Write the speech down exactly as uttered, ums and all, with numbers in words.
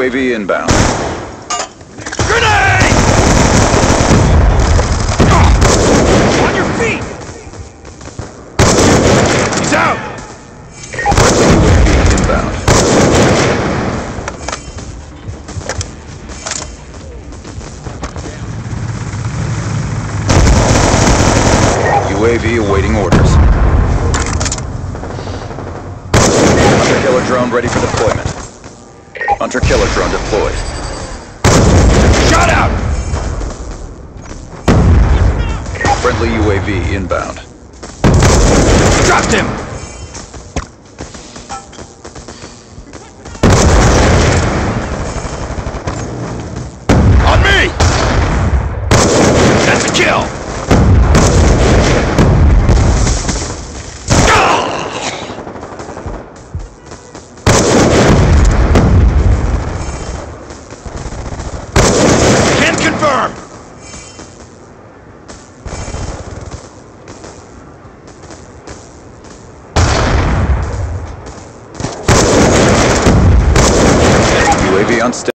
A V inbound. Grenade! On your feet! He's out! Friendly U A V inbound. U A V awaiting orders. Hunter-killer drone ready for deployment. Hunter-killer drone deployed. Shot out! Friendly U A V inbound. Dropped him! On me! That's a kill! Can confirm! U A V on station.